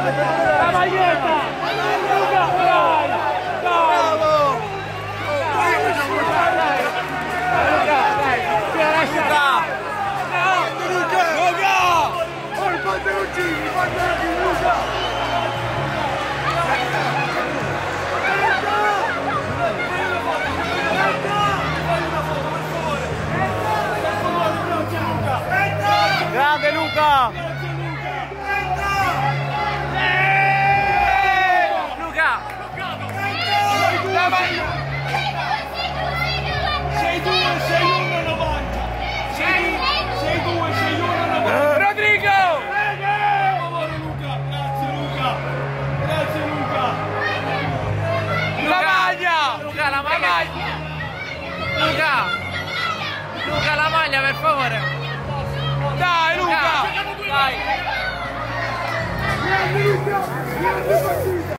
La maglietta! Luca, dai! Bravo! Dai, ti lascia! Luca! Oh, il pantaloncini, Luca! Grande Luca! Luca! Sei 2, sei 1,90! Sei 2, sei 1,90! Rodrigo! Luca! Grazie Luca! Grazie Luca! La maglia! Luca, la maglia! Luca, la maglia per favore! Dai Luca! Dai!